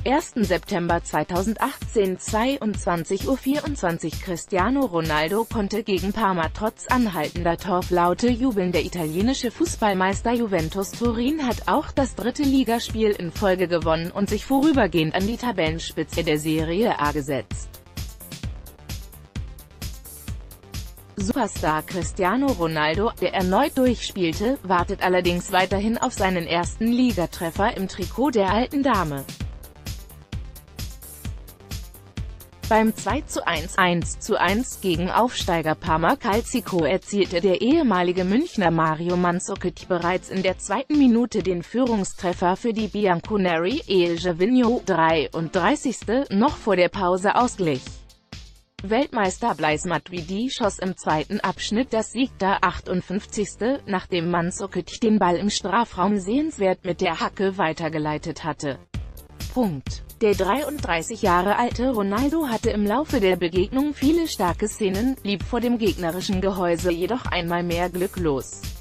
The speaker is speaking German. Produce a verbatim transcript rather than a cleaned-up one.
ersten September zweitausendachtzehn, zweiundzwanzig Uhr vierundzwanzig. Cristiano Ronaldo konnte gegen Parma trotz anhaltender Torflaute jubeln. Der italienische Fußballmeister Juventus Turin hat auch das dritte Ligaspiel in Folge gewonnen und sich vorübergehend an die Tabellenspitze der Serie A gesetzt. Superstar Cristiano Ronaldo, der erneut durchspielte, wartet allerdings weiterhin auf seinen ersten Ligatreffer im Trikot der alten Dame. Beim zwei zu eins, eins zu eins gegen Aufsteiger Parma Calcio erzielte der ehemalige Münchner Mario Mandzukic bereits in der zweiten Minute den Führungstreffer für die Bianconeri, ehe Gervinho, dreiunddreißigste noch vor der Pause ausglich. Weltmeister Blaise Matuidi schoss im zweiten Abschnitt das Siegtor achtundfünfzigste nachdem Mandzukic den Ball im Strafraum sehenswert mit der Hacke weitergeleitet hatte. Punkt. Der dreiunddreißig Jahre alte Ronaldo hatte im Laufe der Begegnung viele starke Szenen, blieb vor dem gegnerischen Gehäuse jedoch einmal mehr glücklos.